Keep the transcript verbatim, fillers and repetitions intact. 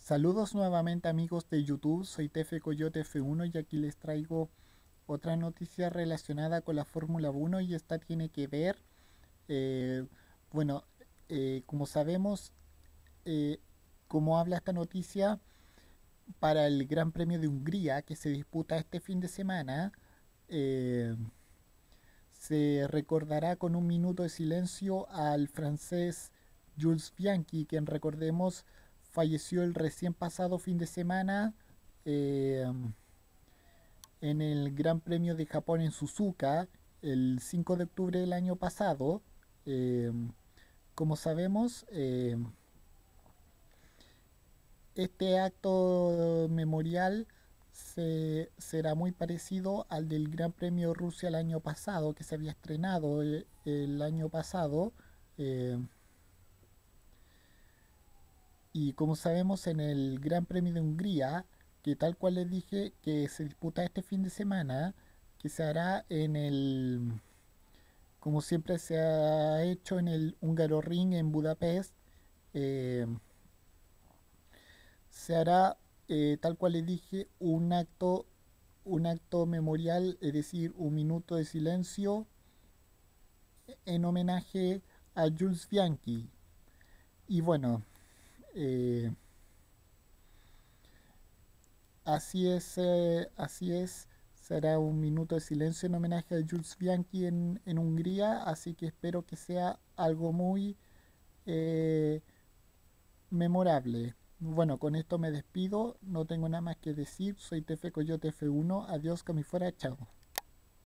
Saludos nuevamente amigos de YouTube, soy Tefe Coyote F uno y aquí les traigo otra noticia relacionada con la Fórmula uno y esta tiene que ver, eh, bueno, eh, como sabemos, eh, como habla esta noticia, para el Gran Premio de Hungría que se disputa este fin de semana, eh, se recordará con un minuto de silencio al francés Jules Bianchi, quien recordemos falleció el recién pasado fin de semana eh, en el Gran Premio de Japón en Suzuka, el cinco de octubre del año pasado. Eh, como sabemos, eh, este acto memorial se, será muy parecido al del Gran Premio Rusia el año pasado, que se había estrenado el, el año pasado. Eh, y como sabemos, en el Gran Premio de Hungría, que tal cual les dije, que se disputa este fin de semana, que se hará en el, como siempre se ha hecho en el Húngaro Ring en Budapest, eh, se hará, eh, tal cual les dije, un acto, un acto memorial, es decir, un minuto de silencio en homenaje a Jules Bianchi. Y bueno, eh, así es, eh, así es, será un minuto de silencio en homenaje a Jules Bianchi en, en Hungría, así que espero que sea algo muy eh, memorable. Bueno, con esto me despido, no tengo nada más que decir, soy Tefe Coyote F uno, adiós, que me fuera, chao.